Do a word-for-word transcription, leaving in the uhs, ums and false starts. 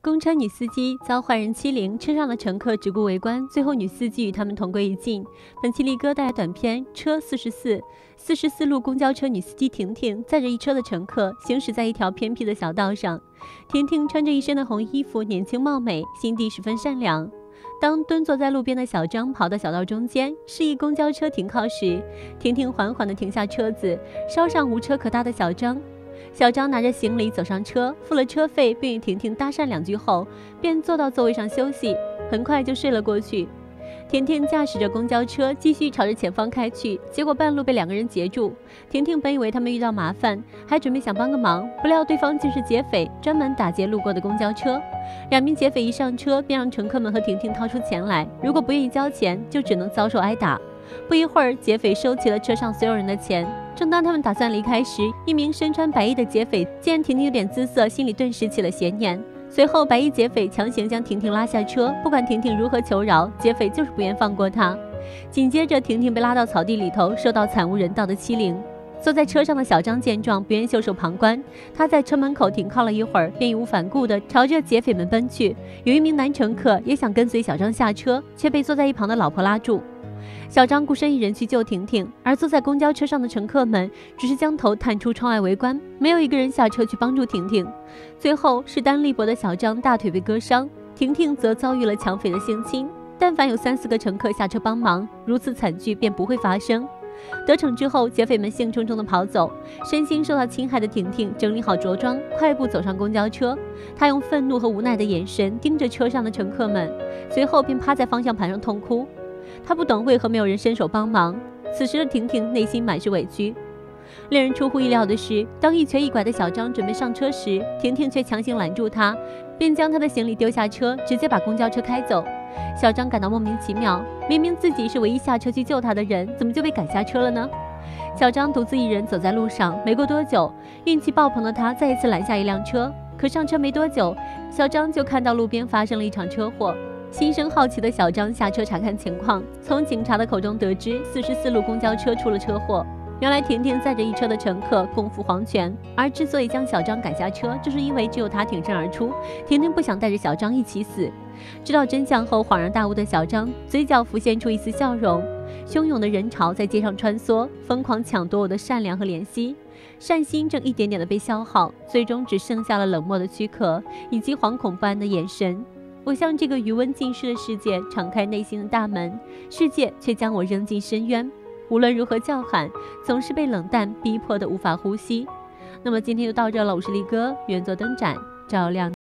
公车女司机遭坏人欺凌，车上的乘客只顾围观，最后女司机与他们同归于尽。本期力哥带来短片《车四十四》。四十四路公交车女司机婷婷载着一车的乘客行驶在一条偏僻的小道上。婷婷穿着一身的红衣服，年轻貌美，心地十分善良。当蹲坐在路边的小张跑到小道中间，示意公交车停靠时，婷婷缓缓地停下车子，捎上无车可搭的小张。小张拿着行李走上车，付了车费，并与婷婷搭讪两句后，便坐到座位上休息，很快就睡了过去。婷婷驾驶着公交车继续朝着前方开去，结果半路被两个人截住。婷婷本以为他们遇到麻烦，还准备想帮个忙，不料对方竟是劫匪，专门打劫路过的公交车。两名劫匪一上车，便让乘客们和婷婷掏出钱来，如果不愿意交钱，就只能遭受挨打。不一会儿，劫匪收齐了车上所有人的钱。正当他们打算离开时，一名身穿白衣的劫匪见婷婷有点姿色，心里顿时起了邪念。随后，白衣劫匪强行将婷婷拉下车，不管婷婷如何求饶，劫匪就是不愿放过她。紧接着，婷婷被拉到草地里头，受到惨无人道的欺凌。坐在车上的小张见状，不愿袖手旁观，他在车门口停靠了一会儿，便义无反顾地朝着劫匪们奔去。有一名男乘客也想跟随小张下车，却被坐在一旁的老婆拉住。小张孤身一人去救婷婷，而坐在公交车上的乘客们只是将头探出窗外围观，没有一个人下车去帮助婷婷。最后，势单力薄的小张大腿被割伤，婷婷则遭遇了抢匪的性侵。但凡有三四个乘客下车帮忙，如此惨剧便不会发生。得逞之后，劫匪们兴冲冲地跑走，身心受到侵害的婷婷整理好着装，快步走上公交车。她用愤怒和无奈的眼神盯着车上的乘客们，随后便趴在方向盘上痛哭。她不懂为何没有人伸手帮忙。此时的婷婷内心满是委屈。令人出乎意料的是，当一瘸一拐的小张准备上车时，婷婷却强行拦住他，并将他的行李丢下车，直接把公交车开走。小张感到莫名其妙，明明自己是唯一下车去救他的人，怎么就被赶下车了呢？小张独自一人走在路上，没过多久，运气爆棚的他再一次拦下一辆车。可上车没多久，小张就看到路边发生了一场车祸。心生好奇的小张下车查看情况，从警察的口中得知四十四路公交车出了车祸。原来婷婷载着一车的乘客共赴黄泉，而之所以将小张赶下车，就是因为只有他挺身而出，婷婷不想带着小张一起死。知道真相后，恍然大悟的小张嘴角浮现出一丝笑容。汹涌的人潮在街上穿梭，疯狂抢夺我的善良和怜惜，善心正一点点的被消耗，最终只剩下了冷漠的躯壳以及惶恐不安的眼神。我向这个余温尽失的世界敞开内心的大门，世界却将我扔进深渊。无论如何叫喊，总是被冷淡逼迫的无法呼吸。那么今天就到这了，我是力哥，原作灯盏照亮。